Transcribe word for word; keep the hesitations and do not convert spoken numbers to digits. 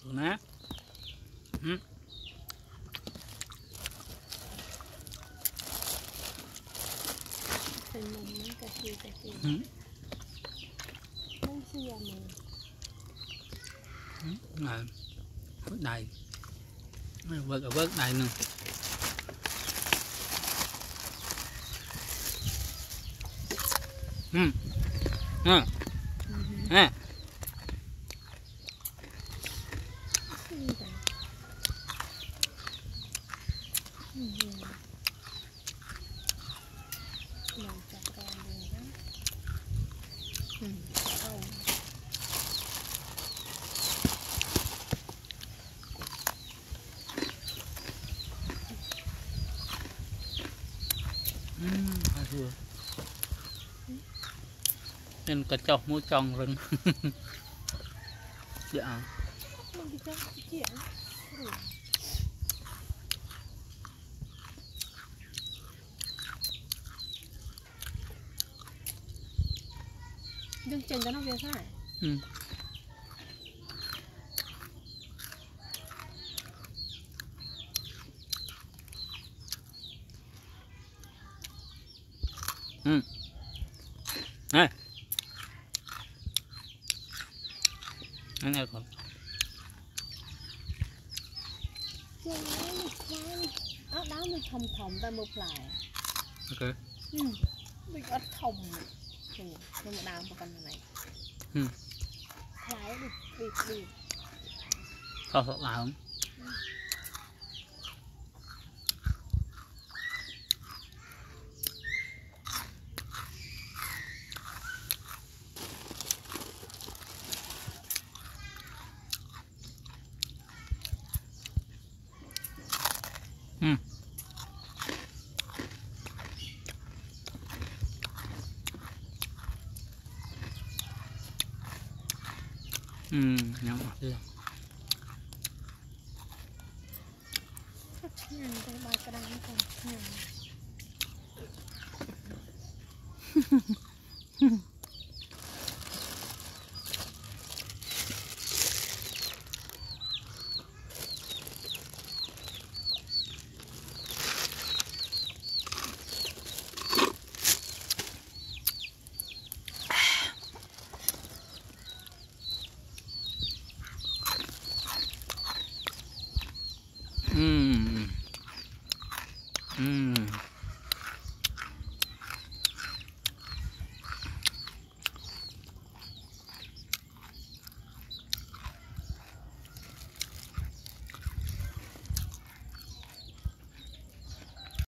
nè. Ừ. Ừ. Này, vớt đầy, vớt ở vớt đầy nữa. Ừ. Ừ. À. Thua nên có chọc mũi tròn rừng. Dạ đừng chỉnh cho nó việc này. Ừ. Ừ. Này. Anh nghe con. Áo đó mình thòng thòng ta một lại. Ok. Ừ. Mình có thòng. Nhưng mà đào một con này. Ừ. Lái đi, đi, đi. Có thật là không? Ừ. Ừ, nhắm mặt đi. Nhằn cái bài cái đám còn nhằn.